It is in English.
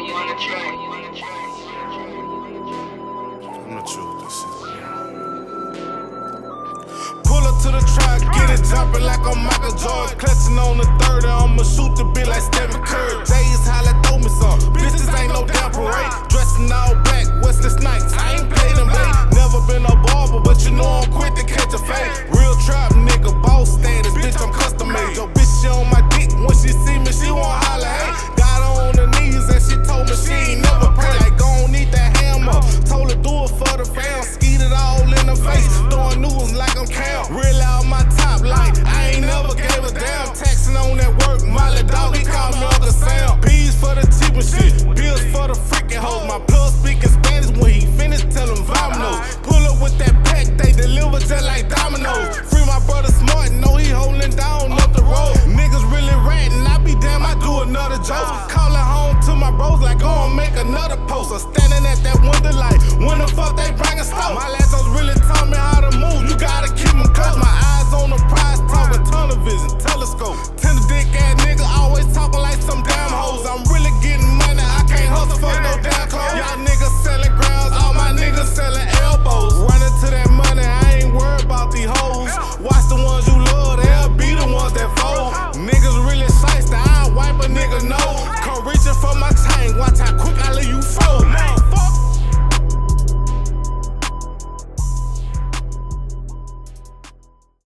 Pull up to the track, get it jumping like I'm Michael Jordan. Clutching on the 30, I'ma shoot the bitch like Stephen Curry. Jay's holla, throw me some. Bitches ain't no damn parade. Dressing all black, Wesley Snipes. I ain't played them late. Never been a barber, but you know I'm quick to catch a fade. Real trap nigga, boss status, bitch, I'm custom made. Yo, bitch, she on my dick. When she see me, she won't holla, hey. Got her on her knees and she told me she ain't never pray. Like, gon' need that hammer. Told her do it for the fam. Skeet it all in the face. Throwing new ones like I'm Cam. Real out my top like I ain't never gave a damn. Taxing on that work, Molly dog, he call me Uncle Sam. P's for the cheap and shit, bills for the freaking hoes. My plug speaking Spanish when he finished, tell him vamonos. Pull up with that pack, they deliver just like dominoes. Free my brother Smart, know he holding down up the road. Niggas really ratting, I be damn, I do another joke. Calling home to my bros like go and make another post. I'm standing at that window like, when the fuck they bring a stove? My last ones really taught me how to move, you gotta keep them close. My eyes on the prize, talking tunnel vision, telescope.